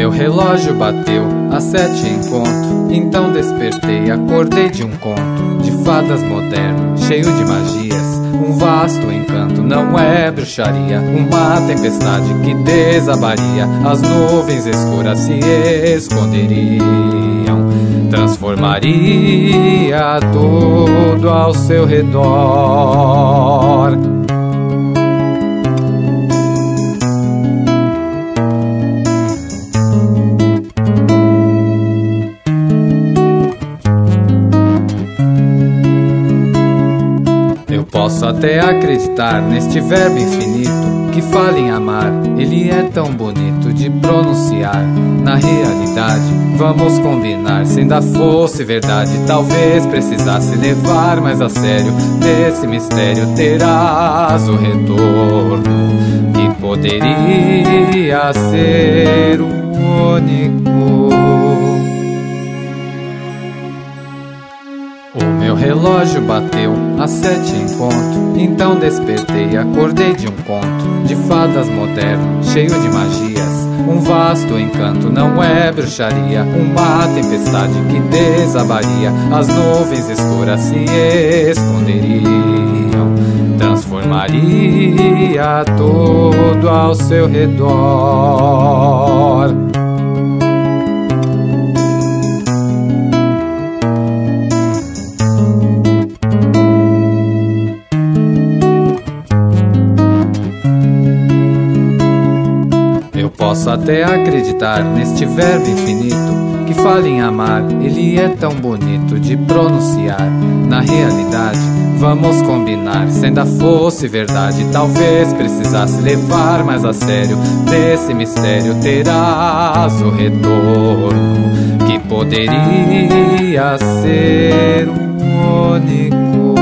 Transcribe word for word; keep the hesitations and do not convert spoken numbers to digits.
meu relógio bateu às sete em ponto. Então despertei, acordei de um conto de fadas moderno, cheio de magias, um vasto encanto. Não é bruxaria, uma tempestade que desabaria, as nuvens escuras se esconderiam, transformaria tudo ao seu redor. Posso até acreditar neste verbo infinito que fala em amar. Ele é tão bonito de pronunciar. Na realidade, vamos combinar, se ainda fosse verdade, talvez precisasse levar mais a sério. Desse mistério terás o retorno, que poderia ser o único. O meu relógio bateu às sete em ponto. Então despertei, acordei de um conto de fadas moderno, cheio de magias, um vasto encanto. Não é bruxaria, uma tempestade que desabaria, as nuvens escuras se esconderiam, transformaria tudo ao seu redor. Posso até acreditar neste verbo infinito que fala em amar. Ele é tão bonito de pronunciar. Na realidade, vamos combinar, se ainda fosse verdade, talvez precisasse levar mais a sério. Desse mistério terás o retorno, que poderia ser o único.